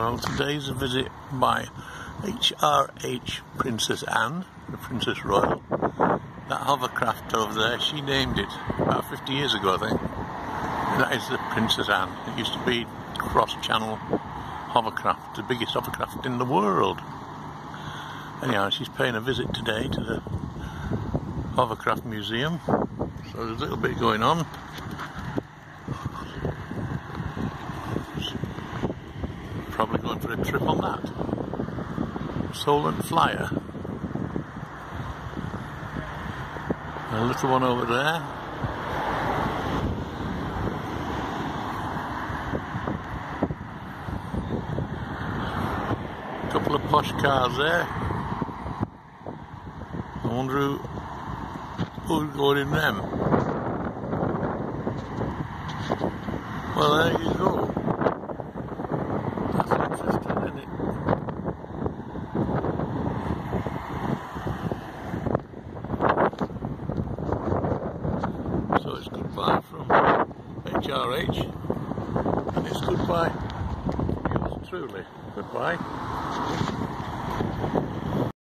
Well, today's a visit by HRH Princess Anne, the Princess Royal. That hovercraft over there, she named it about 50 years ago, I think. And that is the Princess Anne. It used to be cross-channel hovercraft, the biggest hovercraft in the world. Anyhow, she's paying a visit today to the Hovercraft Museum, so there's a little bit going on. Probably going for a trip on that. Solent Flyer. A little one over there. A couple of posh cars there. I wonder who's going in them. Well, there you go. That's interesting, isn't it? So it's goodbye from HRH, and it's goodbye from yours truly. Goodbye.